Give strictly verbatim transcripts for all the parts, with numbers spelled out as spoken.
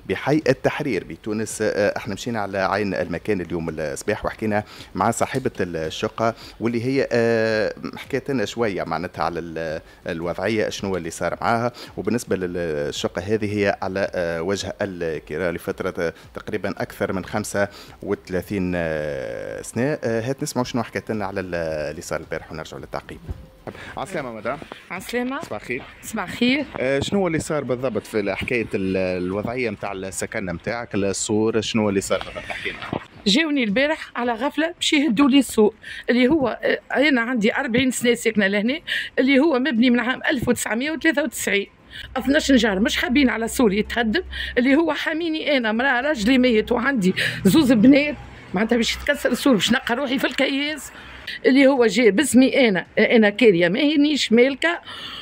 بحي التحرير بتونس. احنا مشينا على عين المكان اليوم الصباح وحكينا مع صاحبة الشقة واللي هي حكيت لنا شوية معناتها على الوضعية شنو اللي صار معاها. وبالنسبة للشقة هذه هي على وجه الكراء لفترة تقريبا أكثر من خمسة وثلاثين سنة. هات نسمعوا شنو حكيت لنا على اللي صار البارح ونرجعوا للتعقيب. عسلامة مدام. عسلامة. صباح الخير. صباح الخير. آه شنو اللي صار بالضبط في حكاية الوضعية نتاع السكن نتاعك السور؟ شنو اللي صار بالضبط؟ احكي لنا. جاوني البارح على غفلة باش يهدوا لي السور اللي هو أنا عندي أربعين سنة ساكنة لهنا، اللي هو مبني من عام ألف وتسعمائة وثلاثة وتسعين. اثناش نجار مش حابين على سور يتهدم، اللي هو حاميني أنا مرأة راجلي ميت وعندي زوز بنات معناتها باش يتكسر السور باش نلقى روحي في الكياس. اللي هو جاي باسمي انا انا كاريه ماهينيش مالكه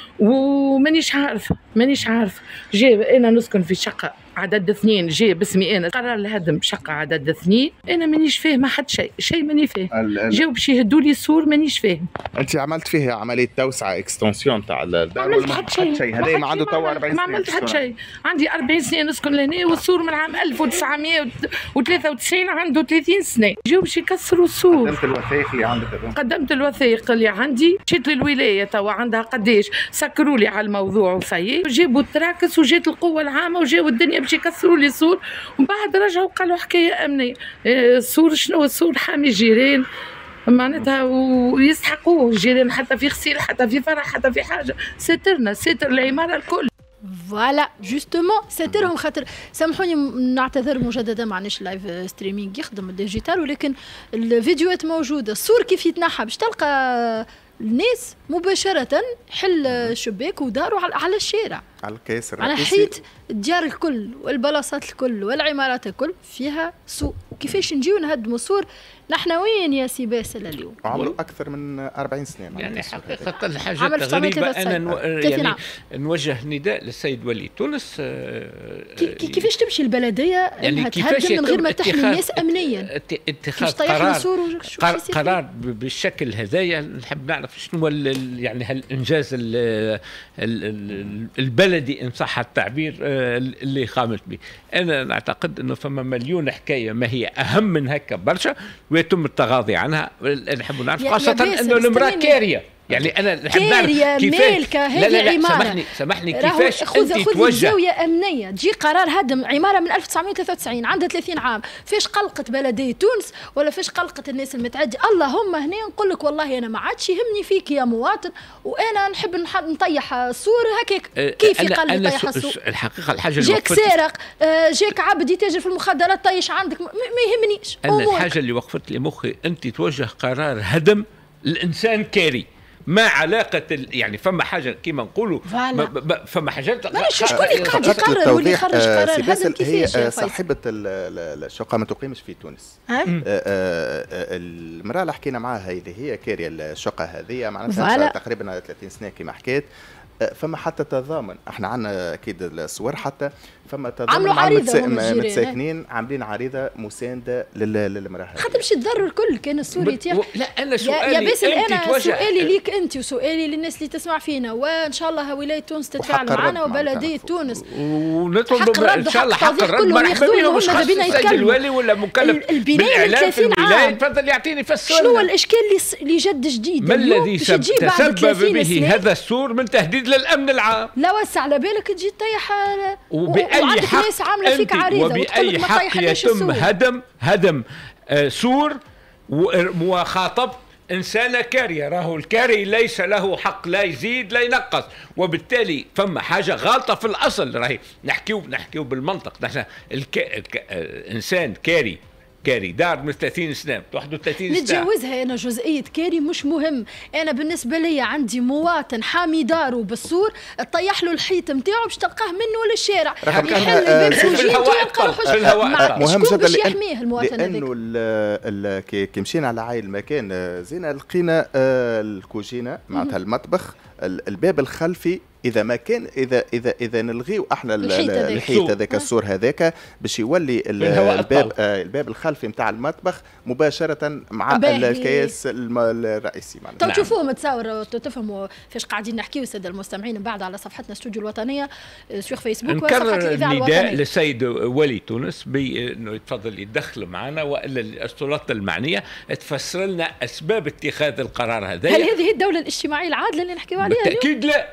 ومانيش عارفه مانيش عارفه جاي انا نسكن في شقه عدد اثنين، جاي باسمي انا قرار الهدم شقه عدد اثنين. انا مانيش فاهمه حتى شيء شيء ماني فاهم. جاو باش يهدوا لي السور مانيش فاهم. انت عملت فيها عمليه توسعه اكستنسيون تاع الدار؟ ما عملت حتى شيء. هذا ما عنده تو أربعين سنه. ما عملت حتى شيء. عندي أربعين سنه نسكن لهنا والسور من عام ألف وتسعمائة وثلاثة وتسعين عنده ثلاثين سنه. جاو باش يكسروا السور. قدمت الوثائق اللي عندك؟ قدمت الوثائق اللي عندي، مشيت للولايه توا عندها قداش سكروا لي على الموضوع وصايي، جابوا التراكس وجات القوه العامه وجاوا الدنيا باش يكسروا لي السور. ومن بعد رجعوا قالوا حكايه امنيه. السور شنو السور حامي الجيران معناتها ويستحقوه الجيران، حتى في غسيل حتى في فرح حتى في حاجه. سترنا ستر العماره الكل. فوالا جوستومون ساترهم. خاطر سامحوني نعتذر مجددا معناش لايف ستريمينغ يخدم الديجيتال، ولكن الفيديوهات موجوده. السور كيف يتنحى باش تلقى الناس مباشره حل الشباك وداروا على الشارع على الكيس على حيط الديار الكل والبلاصات الكل والعمارات الكل فيها سوء. كيفاش نجيو نهدموا السور؟ نحن وين يا سي باسل اليوم؟ عمره اكثر من أربعين سنه يعني حقيقه الحاجه غريبه. انا نو... يعني نوجه نداء للسيد ولي تونس. كي كيفاش تمشي البلديه يعني انها تهدم من غير ما تحمي الناس امنيا؟ اتخاذ قرار قرار, قرار بالشكل هذايا. نحب نعرف شنو يعني هالانجاز البلدي ان صح التعبير اللي قامت به. انا نعتقد انه فما مليون حكايه ما هي اهم من هكا برشا ويتم التغاضي عنها. نحب نعرف خاصه انه المراه كاريه. يعني انا نحب نعرف كيفاش. مالكه هذه لا لا لا عماره سامحني سامحني كيفاش خذ انت خذ توجه زاويه امنيه تجي قرار هدم عماره من ألف وتسعمائة وثلاثة وتسعين عندها ثلاثين عام. فاش قلقت بلديه تونس ولا فاش قلقت الناس المتعدي؟ اللهم هنا نقول لك والله انا ما عادش يهمني فيك يا مواطن، وانا نحب نطيح السور هكاك. كيف يقل يطيح السور؟ الحقيقه الحاجه اللي جاك سارق، جاك عبد يتاجر في المخدرات طيش عندك، ما يهمنيش. انا الحاجه اللي وقفت لي مخي انت توجه قرار هدم الانسان كاري. ما علاقة يعني فما حاجة كيما نقولوا فما حاجات ماشي شكون اللي قاعد يقرر واللي يخرج قرار هذا كيفاش؟ هي صاحبة الشقة ما تقيمش في تونس. المرأة اللي حكينا معاها اللي هي كارية الشقة هذه معناتها تقريبا ثلاثين سنة كيما حكيت. فما حتى تضامن، احنا عندنا اكيد الصور حتى فما تضامن مع المتساكنين عاملين عريضه مسانده للمراه. خاطر باش تضروا الكل كان السور يتيح. لا انا سؤالي يا باسل انا توجه... سؤالي ليك انت وسؤالي للناس اللي تسمع فينا، وان شاء الله ولايه تونس تتفاعل معنا وبلديه تونس ونطلب ان شاء الله حق الرد. مرحبا بهم مش خاص السيد الوالي ولا مكلف بالاعلام في الولايه يتفضل يعطيني فسر شنو الاشكال اللي جد جديد ما الذي تسبب به هذا السور من تهديد للامن العام. لا وسع على بالك تجي تطيح وبأي حق ناس عامله فيك عريضه وبأي حق يتم هدم هدم آه سور وخاطبت إنسانة كارية. راهو الكاري ليس له حق لا يزيد لا ينقص، وبالتالي فما حاجة غلطة في الأصل. راهي نحكيو نحكيو بالمنطق. نحن الك... ك... إنسان كاري كاري دار من ثلاثين سنه واحد وثلاثين سنه نتجاوزها. انا جزئيه كاري مش مهم. انا بالنسبه لي عندي مواطن حامي داره بالسور تطيح له الحيط نتاعو باش تلقاه منه للشارع يحل الباب في الهواء في الهواء مهم جدا باش يحميه المواطن هذاك. لانه كي مشينا على عاين المكان زينه لقينا الكوجينه معناتها المطبخ الباب الخلفي اذا ما كان اذا اذا اذا نلغيو احنا الحيط هذاك السور هذاك باش يولي الباب آه الباب الخلفي نتاع المطبخ مباشره مع الكياس الرئيسي معناتها. تو تشوفوه متصور تفهموا فاش قاعدين نحكيو الساده المستمعين من بعد على صفحتنا استوديو الوطنيه سوغ فيسبوك وصفحه الاذاعه الوطنيه. نداء للسيد ولي تونس بانه يتفضل يدخل معنا والا السلطات المعنيه تفسر لنا اسباب اتخاذ القرار هذا. هل هذه الدوله الاجتماعيه العادله اللي نحكيو عليها؟ بالتاكيد لا.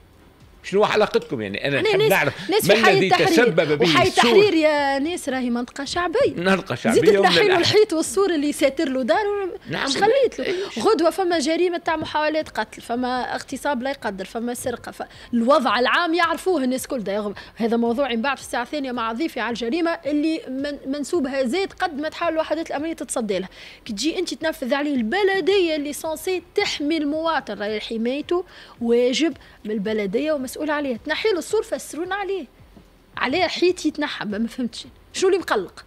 شنو علاقتكم يعني؟ انا نحب نعرف ما الذي تسبب به وحي التحرير يا ناس راهي منطقه شعبيه، منطقه شعبيه، زيد تنحي له الحيط والسور اللي ساتر له دار. نعم اش خليت له؟ غدوه فما جريمه تاع محاولات قتل، فما اغتصاب لا يقدر، فما سرقه، فالوضع العام يعرفوه الناس كل. هذا موضوع من بعد في الساعه الثانيه مع ضيفي على الجريمه اللي من منسوبها زاد قد ما تحاول الوحدات الامنيه تتصدى لها. كي تجي انت تنفذ عليه البلديه اللي سونسي تحمي المواطن، راهي حمايته واجب من البلديه ومسؤول عليه. تنحي له السور فسرونا عليه عليه حيط يتنحى. ما فهمتش شنو اللي مقلق.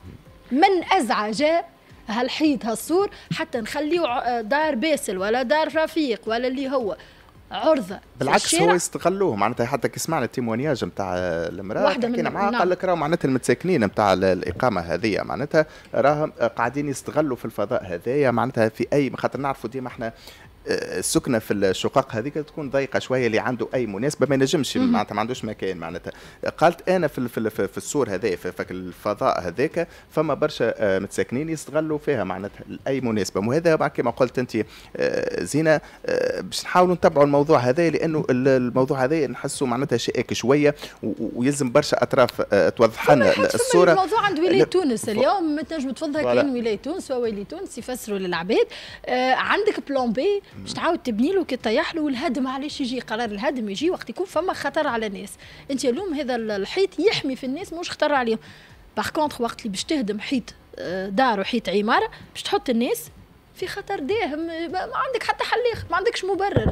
من ازعج هالحيط هالسور حتى نخليه دار باسل ولا دار رفيق ولا اللي هو عرضه. بالعكس هو يستغلوه معناتها. حتى كي سمعنا التيمونياج نتاع المراه حكينا معاه قال لك راهو معناتها المتساكنين نتاع الاقامه هذه معناتها راهم قاعدين يستغلوا في الفضاء هذايا معناتها في اي خاطر نعرفوا ديما احنا السكنه في الشقق هذيك تكون ضيقه شويه، اللي عنده اي مناسبه ما ينجمش معناتها ما عندوش مكان معناتها. قالت انا في في, في السور هذايا في, في الفضاء هذاك فما برشا متساكنين يستغلوا فيها معناتها اي مناسبه. وهذا كما قلت انت زينه باش نحاولوا نتبعوا الموضوع هذا لانه الموضوع هذا نحسه معناتها شائك شويه ويلزم برشا اطراف توضح لنا الصوره. الموضوع عند ولايه تونس اليوم ما تنجم تفضها كاين ولايه تونس وولايه تونس يفسروا للعباد. آه عندك بلان بي باش تعاود تبني له كي طيح له. والهدم علاش يجي قرار الهدم؟ يجي وقت يكون فما خطر على الناس. انت اليوم هذا الحيط يحمي في الناس مش خطر عليهم. باغ كونطخ وقت اللي باش تهدم حيط دار وحيط عماره باش تحط الناس في خطر داهم. ما عندك حتى حل اخر، ما عندكش مبرر.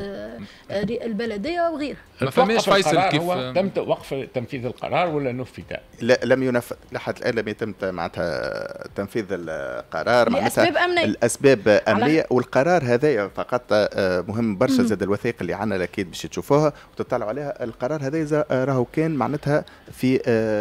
البلديه وغيرها ما فماش فيصل كيف تم وقف تنفيذ القرار ولا نفذ؟ لا لم ينفذ لحد الان، لم يتم معناتها تنفيذ القرار معناتها لاسباب امنيه. الاسباب امنيه. والقرار هذايا فقط مهم برشا زاد الوثائق اللي عندنا اكيد باش تشوفوها وتطلعوا عليها. القرار هذايا راهو كان معناتها في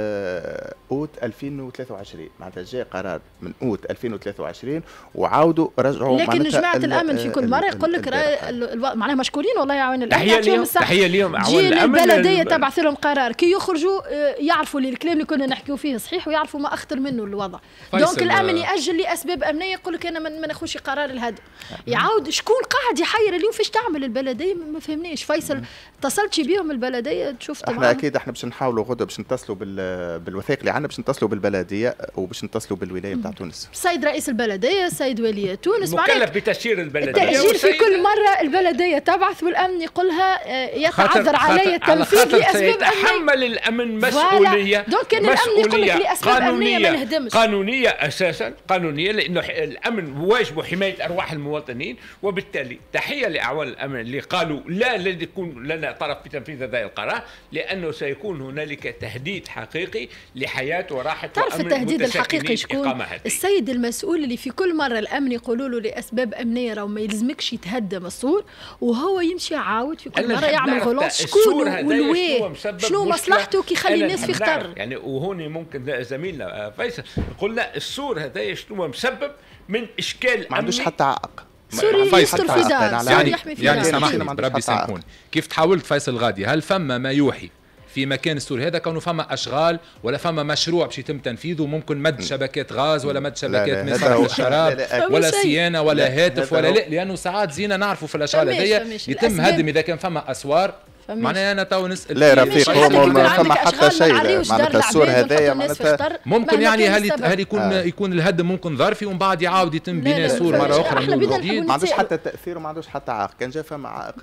اوت ألفين وثلاثة وعشرين معناتها جاء قرار من اوت ألفين وثلاثة وعشرين وعاودوا رجعوا. لكن جماعه الامن في كل مره يقول لك معناها مشكورين والله يعاون الامن. تحيه اليوم تحيه اليوم جي البلديه تبعث لهم قرار كي يخرجوا يعرفوا اللي الكلام اللي كنا نحكيو فيه صحيح ويعرفوا ما اخطر منه الوضع. دونك الامن ياجل لاسباب امنيه يقول لك انا ما ناخذش قرار الهدم. يعاود شكون قاعد يحير اليوم فاش تعمل البلديه؟ ما فهمنيش. فيصل اتصلتش بهم البلديه شفت احنا معهم. اكيد احنا باش نحاولوا غدا باش نتصلوا بالوثائق اللي عندنا باش نتصلوا بالبلديه وباش نتصلوا بالولايه نتاع تونس. السيد رئيس البلديه السيد ولي تونس مكلف بتسيير البلديه. التأجيل في كل مره البلديه تبعث والامن يقولها يتعذر علي التنفيذ لاسباب امنيه. يتحمل الامن مسؤوليه. دونك كان الامن يقول لك لاسباب امنيه ما نهدمش. قانونيه اساسا قانونيه لانه الامن واجبه حمايه ارواح المواطنين. وبالتالي تحيه لاعوان الامن اللي قالوا لا لن يكون لنا طرف في تنفيذ هذا القرار لانه سيكون هنالك تهديد حقيقي لحياه وراحه تعرف التهديد الحقيقي شكون؟ السيد المسؤول اللي في كل مره الامن يقولوا له لاسباب امنيه راه ما يلزمكش يتهدم السور وهو يمشي يعاود في كل مره يعمل غلط. شكون والويه شنو مصلحته كي يخلي الناس في خطر؟ يعني وهون ممكن زميلنا فيصل يقول لا السور هذا شنو مسبب من اشكال ما عندوش حتى عائق. سوري يستر في دار يعني يعني سامحني بربي سامحوني كيف تحاولت فيصل غادي هل فما ما يوحي في مكان السور هذا كونه فما اشغال ولا فما مشروع باش يتم تنفيذه ممكن مد شبكات غاز ولا مد شبكات من صرف الشراب ولا صيانه ولا هاتف ولا لا لانه ساعات زينا نعرفوا في الاشغال هذيا يتم هدم اذا كان فما اسوار. معناها انا تو نسال لا رفيق هو ما فما حتى شيء معناتها السور هذايا معناتها ممكن يعني هل هل يكون آه. يكون الهدم ممكن ظرفي ومن بعد يعاود يتم بناء سور مره اخرى من جديد. ما عندوش حتى تاثير وما عندوش حتى عائق. كان جا فما عائق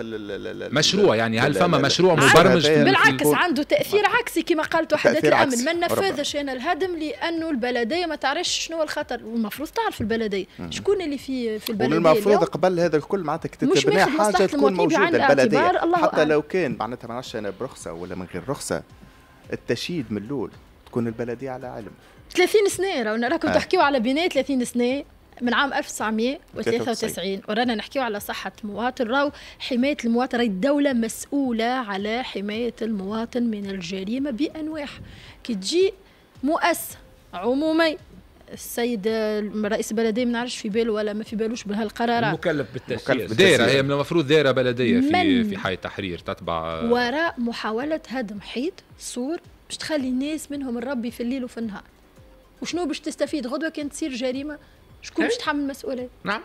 مشروع يعني هل فما مشروع مبرمج؟ بالعكس عنده تاثير عكسي كما قالت وحدات الامن ما نفذش انا الهدم لانه البلديه ما تعرفش شنو الخطر. والمفروض تعرف البلديه شكون اللي في في البلديه. والمفروض قبل هذا الكل معناتها كتبنا حاجه تكون موجوده البلديه حتى لو كان معناتها ما نعرفش انا برخصه ولا من غير رخصه. التشييد من الاول تكون البلديه على علم. ثلاثين سنه راهو راكم تحكيوا على بناء ثلاثين سنه من عام ألف وتسعمائة وثلاثة وتسعين ورانا نحكيو على صحة المواطن. راهو حماية المواطن، الدولة مسؤولة على حماية المواطن من الجريمة بأنواعها. كي تجي مؤسسة عمومي، السيد رئيس البلديه ما نعرفش في باله ولا ما في بالوش بهالقرارات، مكلف بالتسيير دايره، هي من المفروض دايره بلديه في في حي التحرير تتبع وراء محاوله هدم حيط سور باش تخلي الناس منهم الربي في الليل وفي النهار. وشنو باش تستفيد غدوه كان تصير جريمه؟ شكون باش تحمل المسؤوليه؟ نعم،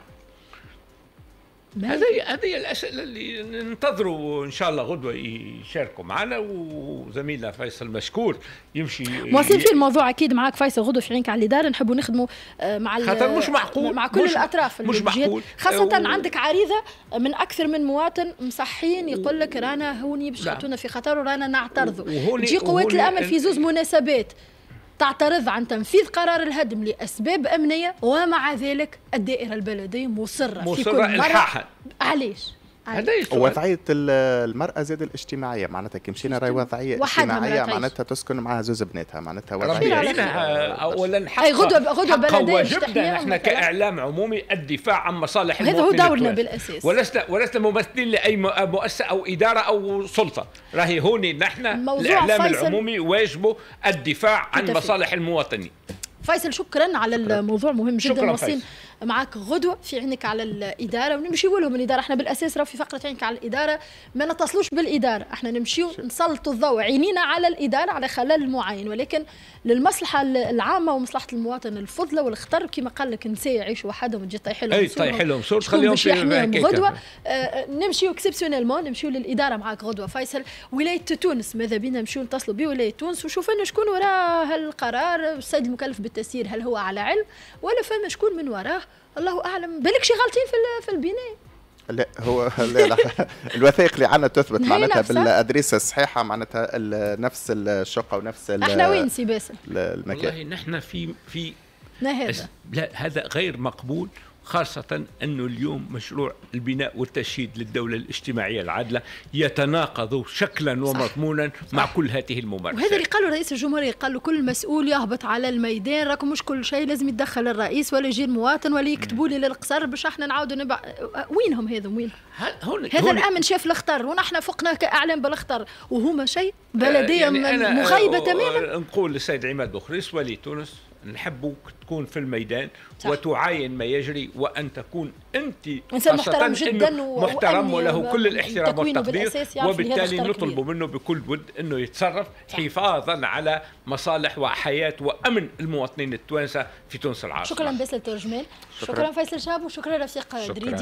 هذه هذه الاسئله اللي ننتظروا ان شاء الله غدوه يشاركوا معنا، وزميلنا فيصل مشكور يمشي مواصلين في الموضوع اكيد معاك فيصل غدوه في عينك على الاداره. نحبوا نخدموا مع خاطر مش معقول مع كل مش الاطراف، مش معقول، خاصه و... عندك عريضه من اكثر من مواطن مصحين يقول لك رانا هوني باش يحطونا في خطر ورانا نعترضوا. تجي قوات الامن في زوز مناسبات تعترض عن تنفيذ قرار الهدم لأسباب أمنية، ومع ذلك الدائرة البلدية مصرة, مصرة في كل مرة. الحاحة. علاش؟ وضعية المرأة زاد الاجتماعية، معناتها كي مشينا راهي وضعية اجتماعية معناتها تسكن معها زوز بناتها، معناتها وضعية اولا حق غدوة غدوة بلدية واجبنا احنا كاعلام عمومي الدفاع عن مصالح المواطنين. هذا هو دورنا بالاساس، ولسنا ولسنا ممثلين لاي مؤسسة او ادارة او سلطة. راهي هوني نحن الاعلام العمومي واجبه الدفاع عن مصالح المواطنين. فيصل شكرا على الموضوع مهم جدا. واصلين معك غدوه في عينك على الاداره ونمشيو لهم الاداره. احنا بالاساس راه في فقره عينك على الاداره ما نتصلوش بالاداره، احنا نمشيو نسلطوا الضوء عينينا على الاداره على خلل معين، ولكن للمصلحه العامه ومصلحه المواطن الفضلى والخطر كما قال لك نساء يعيشوا وحدهم وتجي طيح لهم اي طيح لهم صور تخليهم في غدوه. آه نمشيو اكسبسيونيلمون نمشيو للاداره معك غدوه فيصل. ولايه تونس ماذا بينا نمشيو نتصلوا بولايه تونس وشوفوا لنا شكون وراء هالقرار. السيد المكلف بالتسيير هل هو على علم ولا فما شكون من وراه؟ الله اعلم. بالك شي غالطين في في البناء. لا هو لا لا الوثائق اللي عندنا تثبت معناتها بالادريس الصحيحه، معناتها نفس الشقه ونفس احنا وين سي باسل المكان. والله نحن في في هذا لا هذا غير مقبول، خاصة أنه اليوم مشروع البناء والتشييد للدولة الاجتماعية العادلة يتناقض شكلا ومضمونا مع كل هذه الممارسات. وهذا اللي قاله رئيس الجمهورية، قال له كل مسؤول يهبط على الميدان، راكم مش كل شيء لازم يتدخل الرئيس ولا يجي المواطن ولا يكتبوا لي للقصر باش احنا نعاودوا نبع. وينهم هذا وين؟ هذا الأمن شاف الخطر ونحن فقنا كأعلام بالخطر وهما شيء بلدية يعني مخيبة تماما. نقول للسيد عماد بوخريس ولي تونس نحبوك تكون في الميدان صح. وتعاين ما يجري، وأن تكون أنت إنسان محترم جدا محترم وله كل الاحترام والتقدير، وبالتالي نطلب منه بكل ود أنه يتصرف صح. حفاظا على مصالح وحياة وأمن المواطنين التوانسة في تونس العاصمة. شكرا باسل ترجمان، شكرا, شكرا فيصل شاب، وشكرا رفيق دريدي.